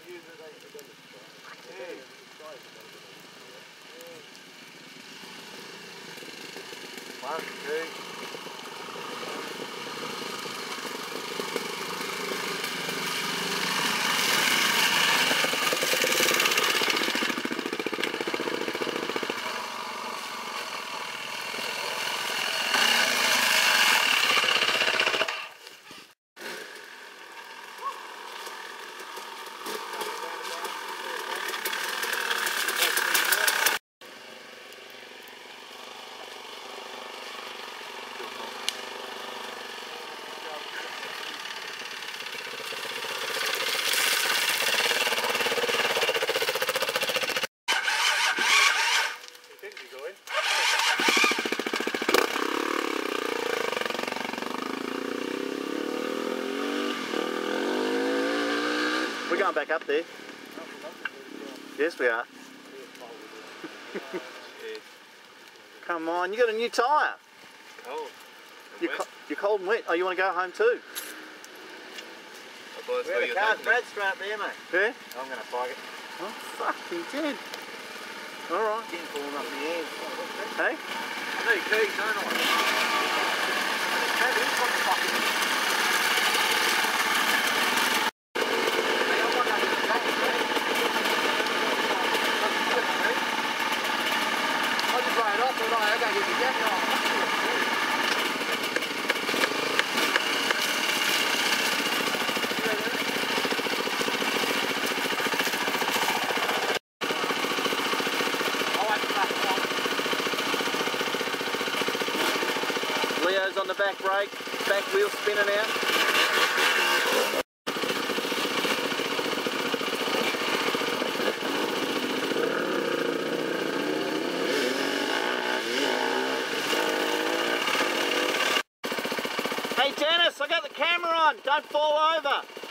One, two. We're going back up there. Yes, we are. Come on, you got a new tyre. Cold. You're cold and wet. Oh, you want to go home too? Where the car's Brad straight there, mate. Yeah? I'm going to park it. Oh, fuck, he did. Alright. Didn't fall up in the air. Hey? I need keys, don't I? Maybe it's got the fucking... Leo's on the back brake, back wheel spinning out. Hey Dennis, I got the camera on, don't fall over.